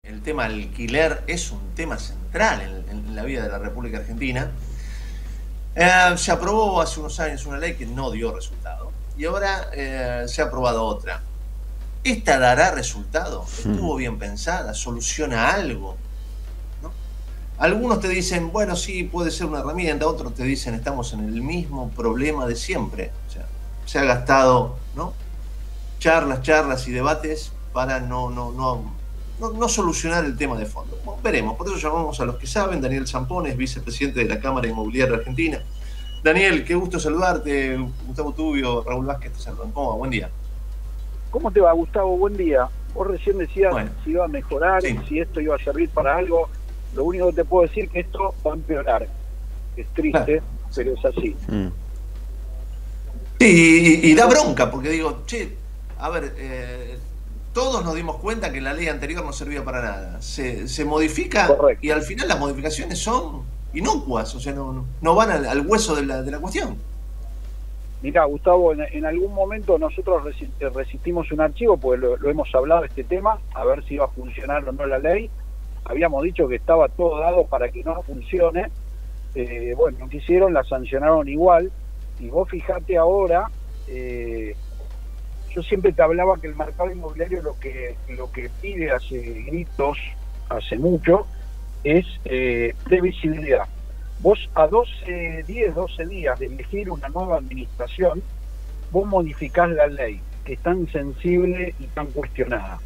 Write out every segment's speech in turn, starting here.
el tema alquiler es un tema central en la vida de la República Argentina. Se aprobó hace unos años una ley que no dio resultado y ahora se ha aprobado otra. ¿Esta dará resultado? ¿Estuvo bien pensada? ¿Soluciona algo? ¿No? Algunos te dicen, bueno, sí, puede ser una herramienta, otros te dicen, estamos en el mismo problema de siempre. O sea, se ha gastado, ¿no?, charlas y debates para no solucionar el tema de fondo. Bueno, veremos, por eso llamamos a los que saben. Daniel Zampones, vicepresidente de la Cámara Inmobiliaria Argentina. Daniel, qué gusto saludarte. Gustavo Tubio, Raúl Vázquez te saludan. ¿Cómo va? Buen día. ¿Cómo te va, Gustavo? Buen día. Vos recién decías Bueno, si iba a mejorar, sí. si esto iba a servir para algo. Lo único que te puedo decir es que esto va a empeorar. Es triste, pero es así. Sí, y da bronca, porque digo, che, a ver, todos nos dimos cuenta que la ley anterior no servía para nada. Se modifica. Correcto. Y al final las modificaciones son inocuas, o sea, no van al hueso de la cuestión. Mirá, Gustavo, en algún momento nosotros resistimos un archivo, porque lo hemos hablado este tema, a ver si iba a funcionar o no la ley. Habíamos dicho que estaba todo dado para que no funcione. Bueno, no quisieron, la sancionaron igual. Y vos fijate ahora, yo siempre te hablaba que el mercado inmobiliario lo que pide hace gritos, hace mucho, es previsibilidad. Vos a 12 días de elegir una nueva administración, vos modificás la ley, que es tan sensible y tan cuestionada.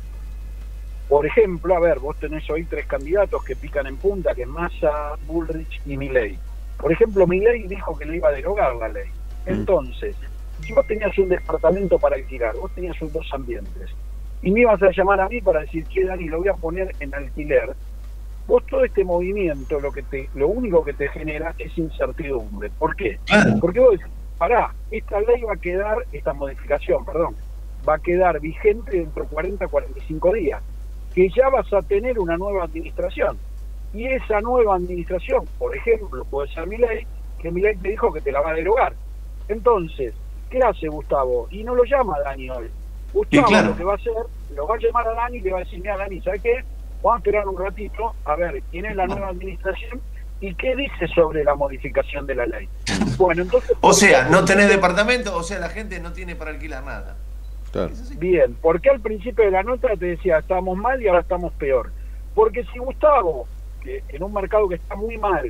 Por ejemplo, a ver, vos tenés hoy 3 candidatos que pican en punta, que es Massa, Bullrich y Milei. Por ejemplo, Milei dijo que le iba a derogar la ley. Entonces, si vos tenías un departamento para alquilar, vos tenías 2 ambientes, y me ibas a llamar a mí para decir, che, Dani, lo voy a poner en alquiler, vos todo este movimiento lo único que te genera es incertidumbre. ¿Por qué? Claro. Porque vos decís, esta ley esta modificación, va a quedar vigente dentro de 40, 45 días, que ya vas a tener una nueva administración. Y esa nueva administración, por ejemplo, puede ser Milei, que Milei te dijo que te la va a derogar. Entonces, ¿qué hace Gustavo? Y no lo llama Dani hoy. Gustavo, claro, lo que va a hacer, lo va a llamar a Dani y le va a decir, mira, Dani, ¿sabes qué? Vamos a esperar un ratito a ver quién es la nueva administración y qué dice sobre la modificación de la ley. Bueno, entonces... O sea, no tenés departamento, o sea, la gente no tiene para alquilar nada. Claro. Bien, porque al principio de la nota te decía, estamos mal y ahora estamos peor. Porque si Gustavo, que en un mercado que está muy mal,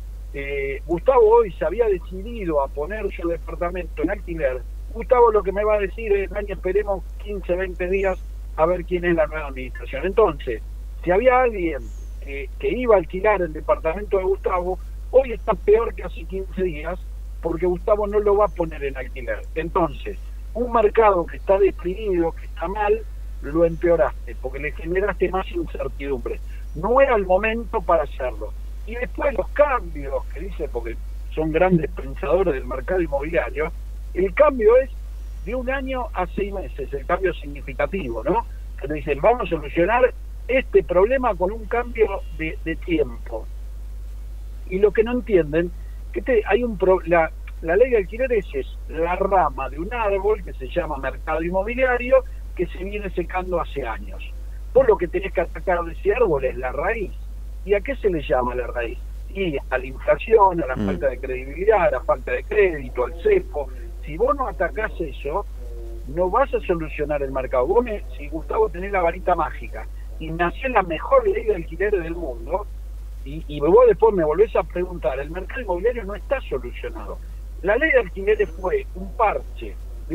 Gustavo hoy se había decidido a poner su departamento en alquiler, Gustavo lo que me va a decir es, Dani, esperemos 15, 20 días a ver quién es la nueva administración. Entonces, si había alguien que iba a alquilar el departamento de Gustavo, hoy está peor que hace 15 días, porque Gustavo no lo va a poner en alquiler. Entonces, un mercado que está deprimido, que está mal, lo empeoraste, porque le generaste más incertidumbre. No era el momento para hacerlo. Y después los cambios que dice, porque son grandes pensadores del mercado inmobiliario, el cambio es de 1 año a 6 meses, el cambio significativo, ¿no? Que dicen, vamos a solucionar este problema con un cambio de tiempo. Y lo que no entienden, que hay la ley de alquileres es la rama de un árbol que se llama mercado inmobiliario, que se viene secando hace años. Vos lo que tenés que atacar de ese árbol es la raíz. ¿Y a qué se le llama la raíz? Y a la inflación, a la falta de credibilidad, a la falta de crédito, al cepo. Si vos no atacás eso, no vas a solucionar el mercado. Si Gustavo tenés la varita mágica y nació la mejor ley de alquiler del mundo, y vos después me volvés a preguntar, el mercado inmobiliario no está solucionado. La ley de alquileres fue un parche,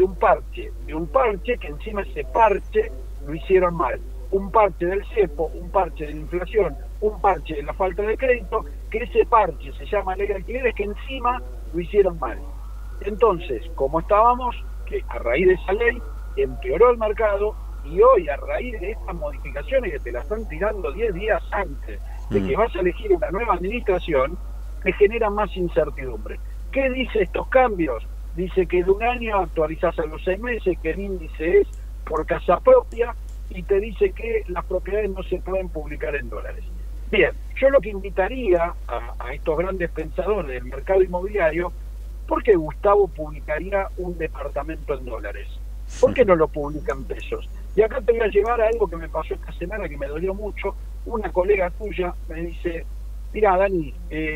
que encima ese parche lo hicieron mal. Un parche del cepo, un parche de la inflación, un parche de la falta de crédito, que ese parche se llama ley de alquileres, que encima lo hicieron mal. Entonces, como estábamos, que a raíz de esa ley empeoró el mercado, y hoy a raíz de estas modificaciones que te la están tirando 10 días antes de que vas a elegir una nueva administración, te genera más incertidumbre. ¿Qué dice estos cambios? Dice que de 1 año actualizás a los 6 meses, que el índice es por casa propia, y te dice que las propiedades no se pueden publicar en dólares. Bien, yo lo que invitaría a estos grandes pensadores del mercado inmobiliario, ¿por qué Gustavo publicaría un departamento en dólares? ¿Por qué no lo publica en pesos? Y acá te voy a llevar a algo que me pasó esta semana que me dolió mucho. una colega tuya me dice, mira Dani,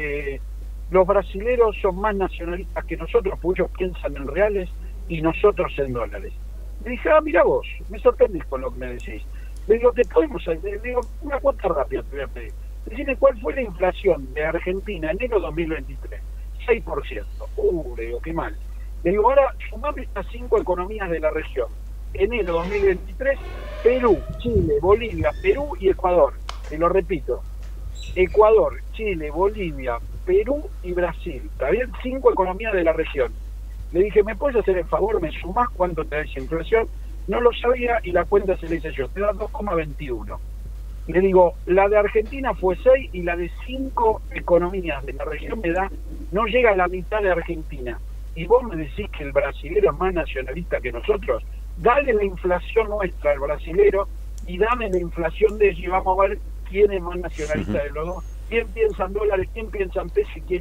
los brasileros son más nacionalistas que nosotros, porque ellos piensan en reales y nosotros en dólares. Le dije, mira vos, me sorprendís con lo que me decís. Le digo, te podemos hacer, le digo, una cuota rápida te voy a pedir. Decime cuál fue la inflación de Argentina en enero 2023. 6%. Le digo, qué mal. Le digo, ahora sumame estas 5 economías de la región. Enero 2023, Perú, Chile, Bolivia, Perú y Ecuador. Te lo repito. Ecuador, Chile, Bolivia, Perú y Brasil. ¿Está bien? 5 economías de la región. Le dije, ¿me puedes hacer el favor? ¿Me sumás cuánto te da esa inflación? No lo sabía y la cuenta se le hice yo. Te da 2,21. Le digo, la de Argentina fue 6 y la de 5 economías de la región me da, no llega a la mitad de Argentina. Y vos me decís que el brasilero es más nacionalista que nosotros. Dale la inflación nuestra al brasilero y dame la inflación de ellos y vamos a ver quién es más nacionalista de los dos. ¿Quién piensa en dólares? ¿Quién piensa en pesos? ¿Y quién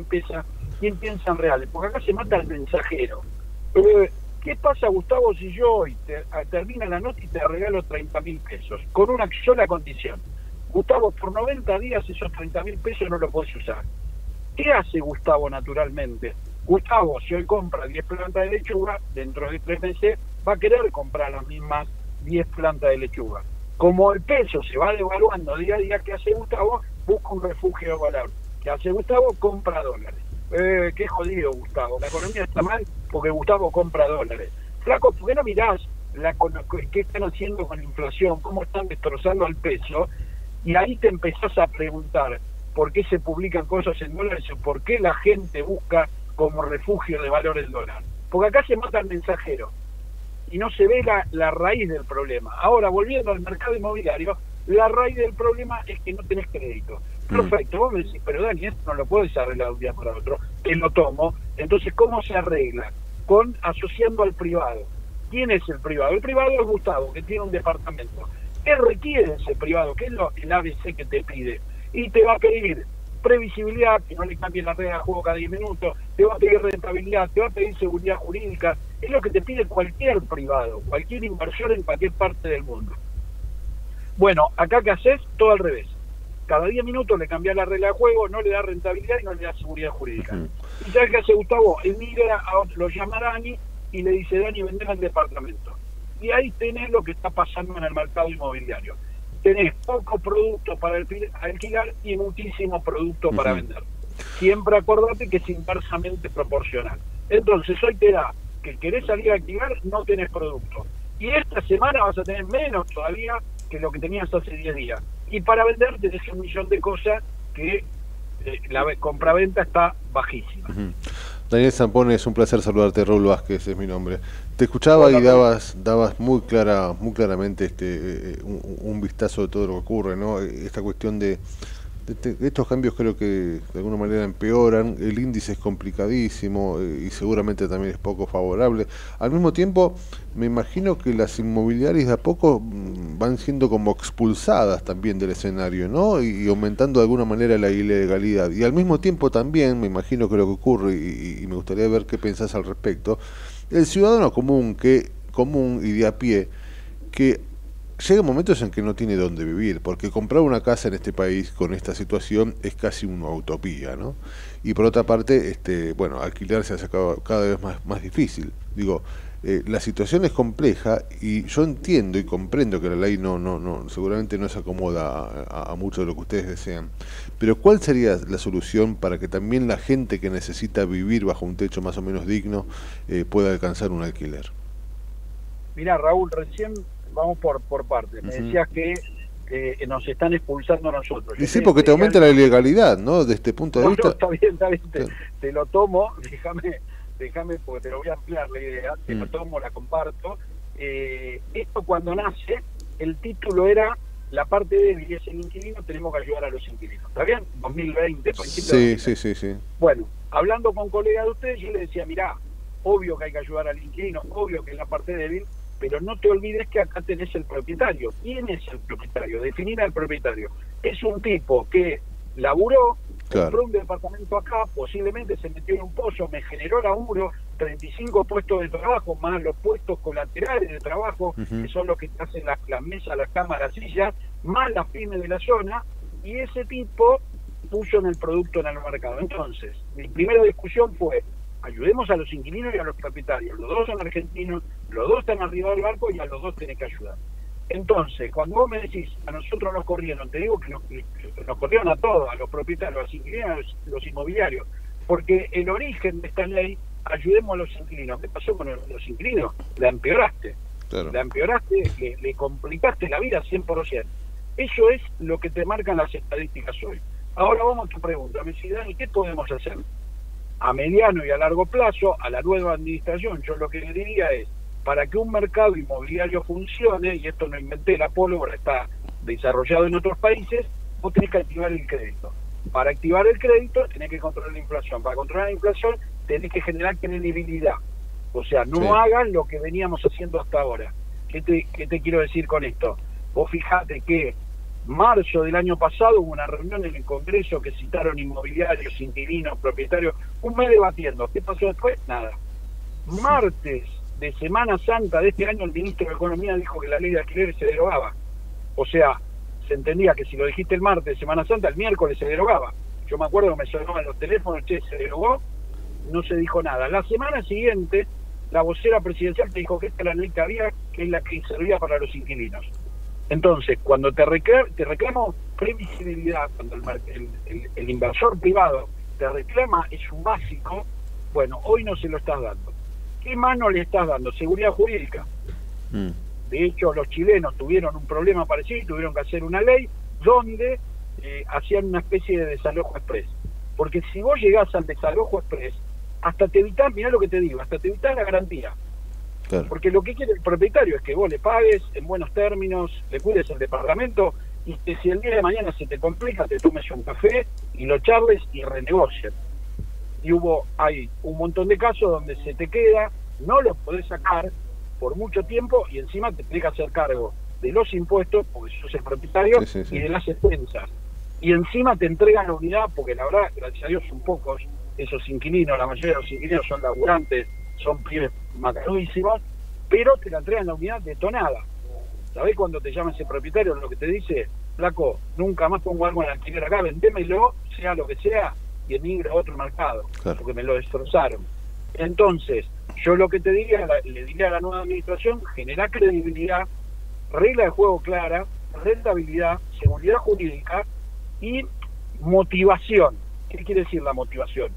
piensa en reales? Porque acá se mata el mensajero. ¿Qué pasa, Gustavo, si yo hoy termina la nota y te regalo 30.000 pesos? Con una sola condición. Gustavo, por 90 días esos 30.000 pesos no los podés usar. ¿Qué hace Gustavo naturalmente? Gustavo, si hoy compra 10 plantas de lechuga, dentro de 3 meses va a querer comprar las mismas 10 plantas de lechuga. Como el peso se va devaluando día a día, ¿qué hace Gustavo? Busca un refugio de valor. ¿Qué hace Gustavo? Compra dólares. Qué jodido, Gustavo. La economía está mal porque Gustavo compra dólares. Flaco, ¿por qué no mirás qué están haciendo con la inflación? ¿Cómo están destrozando al peso? Y ahí te empezás a preguntar por qué se publican cosas en dólares o por qué la gente busca como refugio de valor el dólar. Porque acá se mata el mensajero y no se ve la raíz del problema. Ahora, volviendo al mercado inmobiliario, la raíz del problema es que no tenés crédito. Perfecto, vos me decís, pero Dani, esto no lo puedes arreglar de un día para otro, te lo tomo. Entonces, ¿cómo se arregla? Asociando al privado. ¿Quién es el privado? El privado es Gustavo, que tiene un departamento. ¿Qué requiere ese privado? ¿Qué es el ABC que te pide? Y te va a pedir previsibilidad, que no le cambien la regla de juego cada 10 minutos, te va a pedir rentabilidad, te va a pedir seguridad jurídica. Es lo que te pide cualquier privado, cualquier inversor en cualquier parte del mundo. Bueno, acá ¿qué haces? Todo al revés. Cada 10 minutos le cambias la regla de juego, no le da rentabilidad y no le da seguridad jurídica. ¿Y sabes qué hace Gustavo? Él mira, lo llama a Dani y le dice, Dani, vendeme el departamento. Y ahí tenés lo que está pasando en el mercado inmobiliario. Tenés poco producto para alquilar y muchísimo producto para vender. Siempre acordate que es inversamente proporcional. Entonces hoy te da que querés salir a alquilar, no tenés producto. Y esta semana vas a tener menos todavía que lo que tenías hace 10 días. Y para vender tenés 1.000.000 de cosas que la compraventa está bajísima. Daniel Zampone, es un placer saludarte. Raúl Vázquez es mi nombre. Te escuchaba y dabas muy claramente un vistazo de todo lo que ocurre, ¿no? Esta cuestión de estos cambios creo que de alguna manera empeoran, el índice es complicadísimo y seguramente también es poco favorable. Al mismo tiempo, me imagino que las inmobiliarias de a poco van siendo como expulsadas también del escenario, ¿no? Y aumentando de alguna manera la ilegalidad. Y al mismo tiempo también, me imagino que lo que ocurre, y me gustaría ver qué pensás al respecto, el ciudadano común y de a pie, que llega momentos en que no tiene dónde vivir, porque comprar una casa en este país con esta situación es casi una utopía, ¿no? Y por otra parte, bueno, alquilar se hace cada vez más difícil. Digo, la situación es compleja y yo entiendo y comprendo que la ley seguramente no se acomoda a mucho de lo que ustedes desean. Pero ¿cuál sería la solución para que también la gente que necesita vivir bajo un techo más o menos digno pueda alcanzar un alquiler? Mirá, Raúl, recién vamos por partes. Me decías que nos están expulsando a nosotros. Y sí, porque te aumenta la ilegalidad, ¿no? De este punto de vista. Está bien, te lo tomo, déjame porque te lo voy a ampliar la idea, te lo tomo, la comparto. Esto cuando nace, el título era la parte débil es el inquilino, tenemos que ayudar a los inquilinos. ¿Está bien? 2020, Sí. Bueno, hablando con colegas de ustedes, yo les decía, mirá, obvio que hay que ayudar al inquilino, obvio que es la parte débil, pero no te olvides que acá tenés el propietario. ¿Quién es el propietario? Definir al propietario. Es un tipo que laburó, compró un departamento acá, posiblemente se metió en un pozo, me generó laburo, 35 puestos de trabajo, más los puestos colaterales de trabajo, que son los que te hacen las mesas, las camas, las sillas, más las pymes de la zona, y ese tipo puso en el producto en el mercado. Entonces, mi primera discusión fue, ayudemos a los inquilinos y a los propietarios. Los dos son argentinos, los dos están arriba del barco y a los dos tenés que ayudar. Entonces, cuando vos me decís, a nosotros nos corrieron, te digo que nos corrieron a todos, a los propietarios, a los inquilinos, a los inmobiliarios, porque el origen de esta ley, ayudemos a los inquilinos. ¿Qué pasó con los inquilinos? La empeoraste. Claro. La empeoraste, le complicaste la vida 100%. Eso es lo que te marcan las estadísticas hoy. Ahora vamos a tu pregunta. Me dice, Dani, ¿qué podemos hacer? A mediano y a largo plazo, a la nueva administración, yo lo que le diría es, para que un mercado inmobiliario funcione, y esto no inventé la pólvora, está desarrollado en otros países, vos tenés que activar el crédito. Para activar el crédito tenés que controlar la inflación. Para controlar la inflación tenés que generar credibilidad. O sea, no hagan lo que veníamos haciendo hasta ahora. ¿Qué te quiero decir con esto? Vos fijate que marzo del año pasado hubo una reunión en el Congreso que citaron inmobiliarios, inquilinos, propietarios, un mes debatiendo. ¿Qué pasó después? Nada. Martes de Semana Santa de este año el ministro de Economía dijo que la ley de alquileres se derogaba. O sea, se entendía que si lo dijiste el martes de Semana Santa, el miércoles se derogaba. Yo me acuerdo que me sonaban los teléfonos, che, se derogó, no se dijo nada. La semana siguiente, la vocera presidencial te dijo que esta es la ley que había, que es la que servía para los inquilinos. Entonces, cuando te reclamo previsibilidad, cuando el inversor privado te reclama, es un básico, bueno, hoy no se lo estás dando. ¿Qué mano le estás dando? Seguridad jurídica. De hecho, los chilenos tuvieron un problema parecido y tuvieron que hacer una ley donde hacían una especie de desalojo express. Porque si vos llegás al desalojo express, hasta te evitás, mirá lo que te digo, hasta te evitás la garantía. Claro. Porque lo que quiere el propietario es que vos le pagues en buenos términos, le cuides el departamento y que si el día de mañana se te complica, te tomes un café y lo charles y renegocien. Y hay un montón de casos donde se te queda, no lo podés sacar por mucho tiempo y encima te tenés que hacer cargo de los impuestos, porque sos el propietario, y de las expensas. Y encima te entregan la unidad, porque la verdad, gracias a Dios, son pocos esos inquilinos, la mayoría de los inquilinos son laburantes, son pibes macanuísimos, pero te la entregan la unidad detonada. ¿Sabés cuando te llama ese propietario lo que te dice? Flaco, nunca más pongo algo en alquiler acá, vendémelo, sea lo que sea, y emigro a otro mercado, claro, porque me lo destrozaron. Entonces, yo lo que te diría, le diría a la nueva administración, generar credibilidad, regla de juego clara, rentabilidad, seguridad jurídica y motivación. ¿Qué quiere decir la motivación?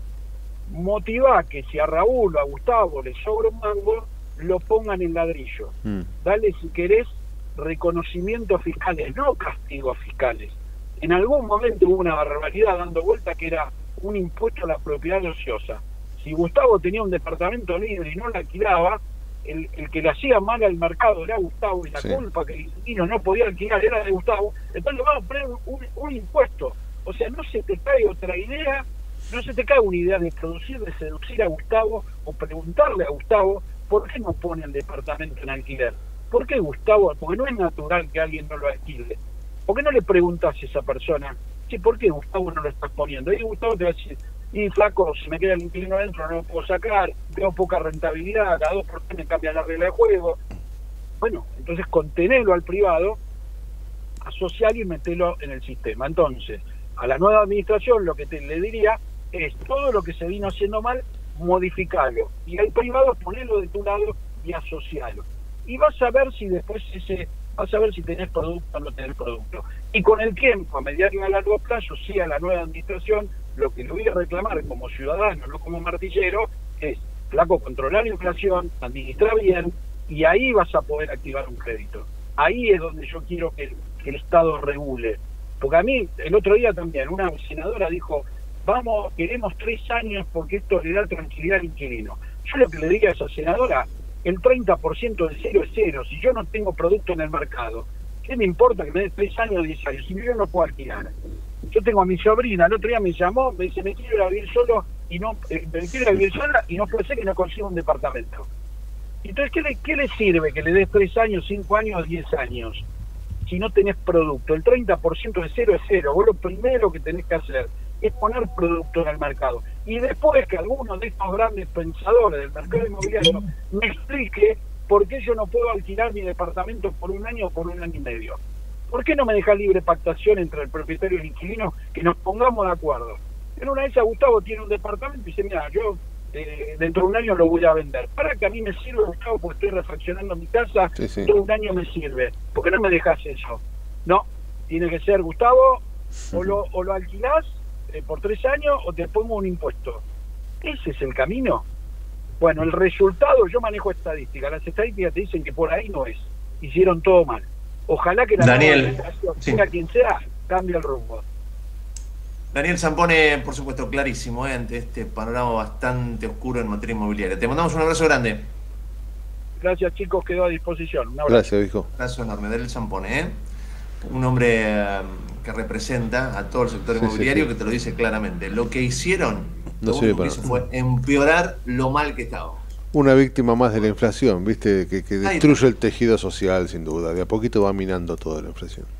Motiva que si a Raúl o a Gustavo le sobra un mango, lo pongan en ladrillo. Dale, si querés, reconocimientos fiscales, no castigos fiscales. En algún momento hubo una barbaridad dando vuelta que era un impuesto a la propiedad ociosa. Si Gustavo tenía un departamento libre y no lo alquilaba, el que le hacía mal al mercado era Gustavo, y la culpa que el inquilino no podía alquilar era de Gustavo. Entonces le vamos a poner un impuesto. O sea, no se te cae otra idea, no se te cae una idea de producir, de seducir a Gustavo o preguntarle a Gustavo por qué no pone el departamento en alquiler. ¿Por qué Gustavo? Porque no es natural que alguien no lo alquile. ¿Por qué no le preguntas a esa persona, ¿por qué Gustavo no lo estás poniendo? Y Gustavo te va a decir, y flaco, si me queda el inquilino adentro no lo puedo sacar, veo poca rentabilidad, cada 2 por 3 me cambia la regla de juego. Bueno, entonces contenelo al privado, asocialo y metelo en el sistema. Entonces, a la nueva administración lo que le diría es todo lo que se vino haciendo mal, modificarlo. Y al privado ponelo de tu lado y asocialo. Y vas a ver si después vas a ver si tenés producto o no tenés producto. Y con el tiempo, a mediano y a largo plazo, sí, a la nueva administración, lo que le voy a reclamar como ciudadano, no como martillero, es, flaco, controlar la inflación, administrar bien, y ahí vas a poder activar un crédito. Ahí es donde yo quiero que el Estado regule. Porque a mí, el otro día también, una senadora dijo, queremos 3 años porque esto le da tranquilidad al inquilino. Yo lo que le diría a esa senadora, el 30% de cero es cero. Si yo no tengo producto en el mercado, ¿qué me importa que me dé 3 años o 10 años? Si yo no puedo alquilar. Yo tengo a mi sobrina, el otro día me llamó, me dice, me quiero ir a vivir solo y no, me quiero ir a vivir sola y no puede ser que no consiga un departamento. Entonces, ¿qué le sirve que le des 3 años, 5 años, 10 años? Si no tenés producto, el 30% de cero es cero. Vos lo primero que tenés que hacer es poner producto en el mercado. Y después que alguno de estos grandes pensadores del mercado inmobiliario me explique por qué yo no puedo alquilar mi departamento por 1 año o por 1 año y medio. ¿Por qué no me dejas libre pactación entre el propietario y el inquilino, que nos pongamos de acuerdo? En una de esas, Gustavo tiene un departamento y dice, mira, yo dentro de un año lo voy a vender. Para que a mí me sirve, Gustavo, porque estoy refaccionando mi casa, Sí, sí. todo un año me sirve. ¿Por qué no me dejas eso? No, tiene que ser, Gustavo, o lo alquilás por 3 años o te pongo un impuesto. ¿Ese es el camino? Bueno, el resultado, yo manejo estadísticas. Las estadísticas te dicen que por ahí no es. Hicieron todo mal. Ojalá que la Daniel, nueva administración, sí. sea quien sea, cambie el rumbo. Daniel Zampone, por supuesto, clarísimo, ante este panorama bastante oscuro en materia inmobiliaria. Te mandamos un abrazo grande. Gracias, chicos, quedó a disposición. Un abrazo. Gracias, viejo. Un abrazo enorme. Daniel Zampone, un hombre que representa a todo el sector inmobiliario, que te lo dice claramente. Lo que hicieron, No lo sirve único que para hizo nada. fue empeorar lo mal que estábamos. Una víctima más de la inflación, viste, que Ahí destruye el tejido social, sin duda. De a poquito va minando toda la inflación.